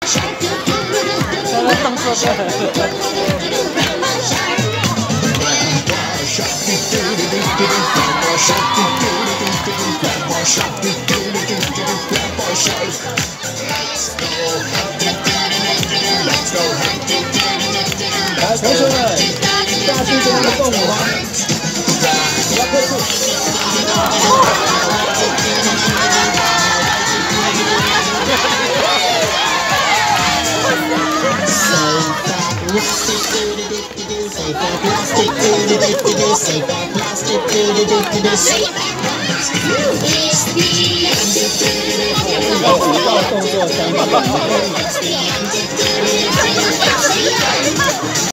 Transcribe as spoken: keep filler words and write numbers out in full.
动作真的。来，同学们，下去跟他们动舞吗？不要退步。 舞蹈动作相关。